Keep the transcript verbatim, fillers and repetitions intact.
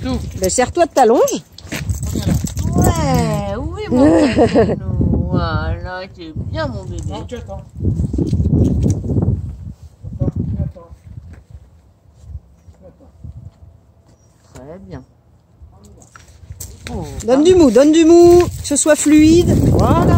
tout. Ben, serre-toi de ta longe. Ouais, oui, mon bébé. Voilà, c'est bien, mon bébé. Non, tu attends. Attends, attends. Très bien. Donne du mou, donne du mou, que ce soit fluide. Voilà.